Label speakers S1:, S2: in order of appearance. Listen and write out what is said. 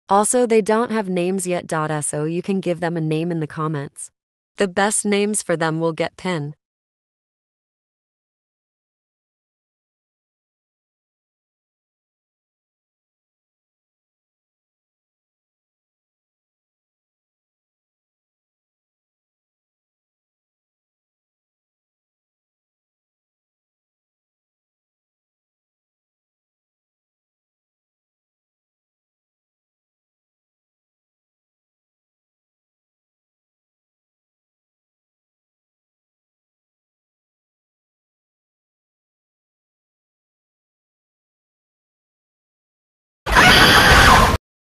S1: Also, they don't have names yet, so you can give them a name in the comments. The best names for them will get pinned.